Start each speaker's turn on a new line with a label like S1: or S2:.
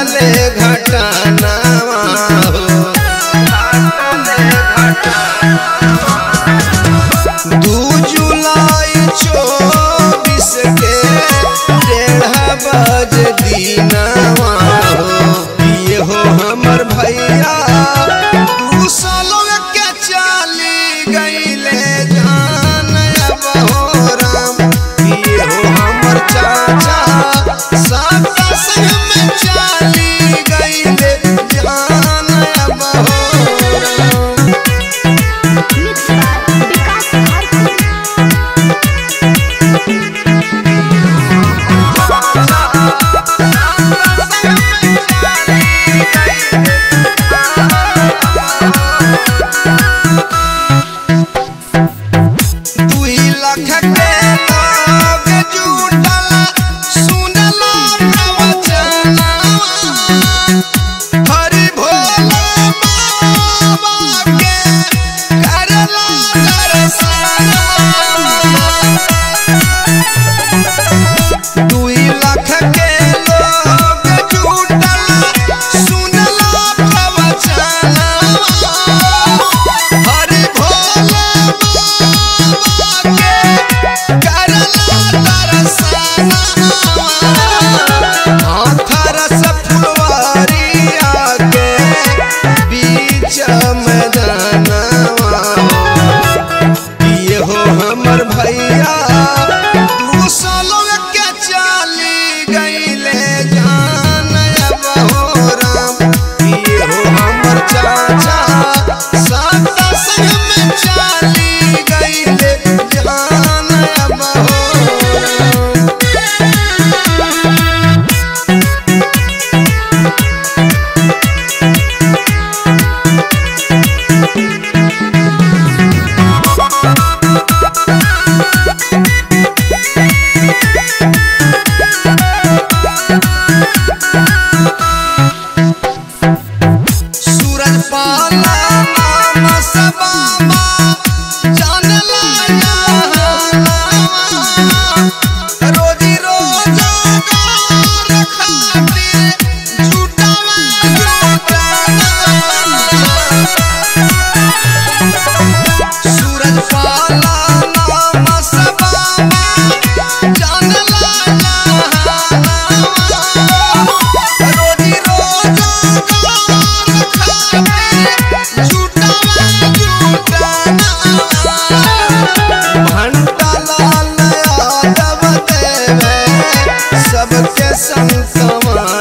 S1: घाटले घटनावा हो, घाटले घटनावा। 2 जुलाई 24 के 1:30 बजे दिनवा हो, ये हो हमर भैया 2 सालों के चली गईले जान अब हो राम। ये हो हमर चाचा साता संग में चली गईले जान अब हो राम। हमर भैया 2 सालों के चली गईले जान अब हो राम। ये हो हमर चाचा साता संग में चली गईले जान अब हो राम। सबके संग